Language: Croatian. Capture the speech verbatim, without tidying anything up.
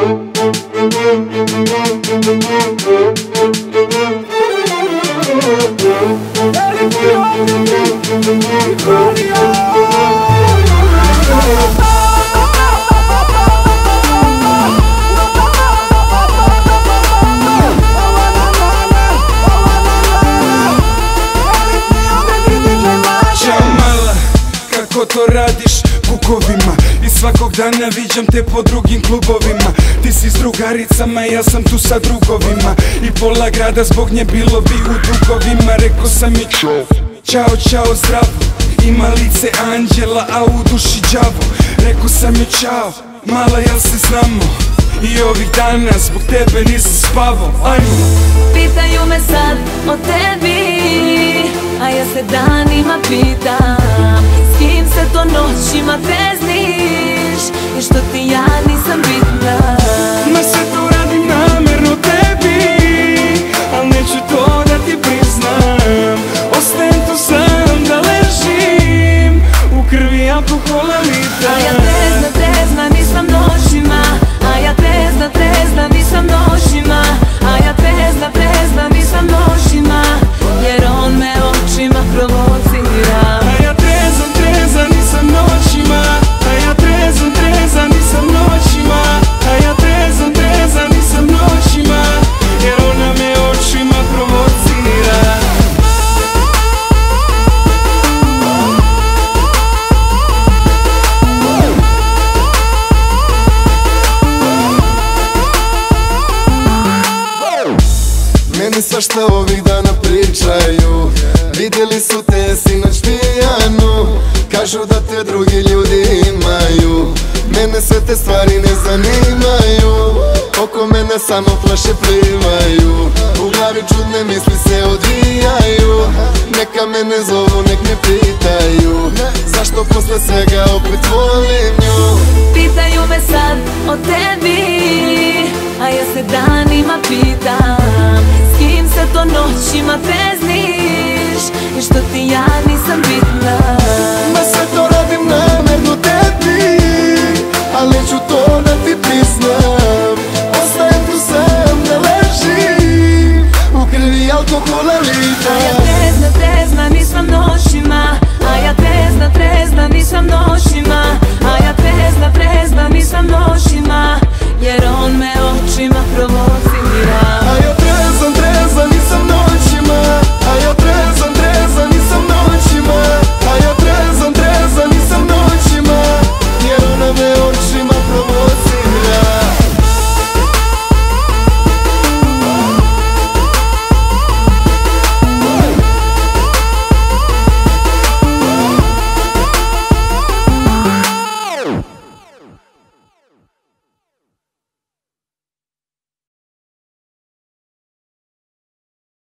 Kako to radiš kukovima i svakog dana viđam te po drugim klubovima. Ti si s drugaricama, ja sam tu sa drugovima i pola grada zbog nje bilo bi u dugovima. Rekao sam mi čao, čao, čao, zdravo. Ima lice anđela, a u duši đavo. Rekao sam mi čao, mala, jel se znamo? I ovih dana zbog tebe nisam spavao. Ajmo. Pitaju me sad o tebi, a ja se danima pitam s kim se to noćima trezniš i što ti ja nisam bitna. Ma sve to radim namerno tebi, al neću to da ti priznam. Ostajem tu sam da ležim u krvi alkohola litra. A ja trezna, trezna nisam noćima, a ja trezna, trezna nisam noćima, a ja trezna, trezna nisam noćima, jer on me očima provocira. A ja trezan, trezan nisam noćima, a ja trezan, trezan nisam noćima, a ja trezan, trezan nisam noćima, jer ona me očima provocira. Meni svašta ovih dana pričaju, vidjeli su te sinoć pijanu, kažu da te drugi ljudi imaju. Mene sve te stvari ne zanimaju, oko mene samo flaše plivaju. U glavi čudne misli se odvijaju, neka mene zovu, nek me pitaju zašto posle svega opet volim nju. Pitaju me sad o tebi, a ja se danima pitam s kim se to noćima trezniš i što ti ja nisam bitna. Ma sve to radim na